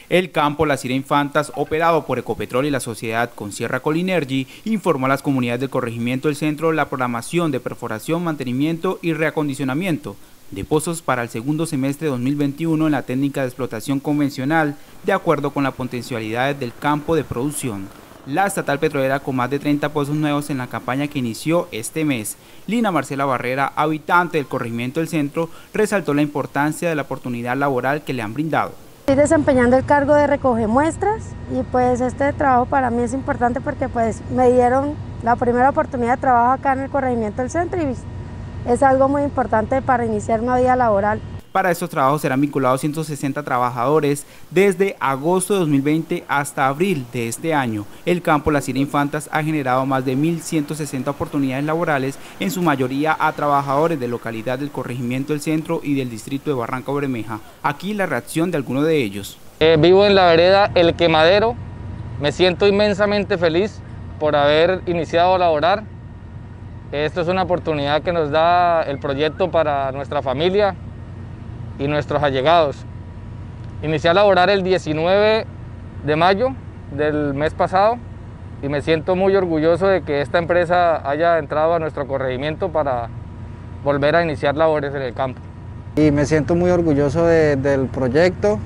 El campo Las Infantas, operado por Ecopetrol y la sociedad Consierra Colinergy, informó a las comunidades del corregimiento del centro la programación de perforación, mantenimiento y reacondicionamiento de pozos para el segundo semestre de 2021 en la técnica de explotación convencional, de acuerdo con las potencialidades del campo de producción. La estatal petrolera, con más de 30 pozos nuevos en la campaña que inició este mes. Lina Marcela Barrera, habitante del corregimiento del centro, resaltó la importancia de la oportunidad laboral que le han brindado. Estoy desempeñando el cargo de recoger muestras y pues este trabajo para mí es importante porque pues me dieron la primera oportunidad de trabajo acá en el corregimiento del centro y es algo muy importante para iniciar una vida laboral. Para estos trabajos serán vinculados 160 trabajadores desde agosto de 2020 hasta abril de este año. El campo Las Infantas ha generado más de 1.160 oportunidades laborales, en su mayoría a trabajadores de localidad del corregimiento del centro y del distrito de Barranca Bermeja. Aquí la reacción de algunos de ellos. Vivo en la vereda El Quemadero. Me siento inmensamente feliz por haber iniciado a laborar. Esto es una oportunidad que nos da el proyecto para nuestra familia y nuestros allegados. Inicié a laborar el 19 de mayo del mes pasado y me siento muy orgulloso de que esta empresa haya entrado a nuestro corregimiento para volver a iniciar labores en el campo. Y me siento muy orgulloso del proyecto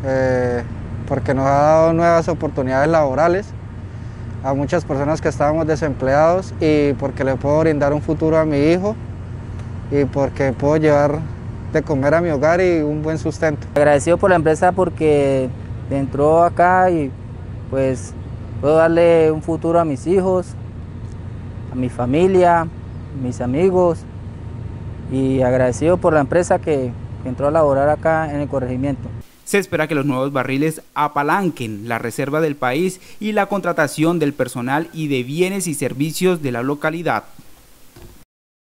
porque nos ha dado nuevas oportunidades laborales a muchas personas que estábamos desempleados y porque le puedo brindar un futuro a mi hijo y porque puedo llevar de comer a mi hogar y un buen sustento. Agradecido por la empresa porque entró acá y pues puedo darle un futuro a mis hijos, a mi familia, a mis amigos, y agradecido por la empresa que entró a laborar acá en el corregimiento. Se espera que los nuevos barriles apalanquen la reserva del país y la contratación del personal y de bienes y servicios de la localidad.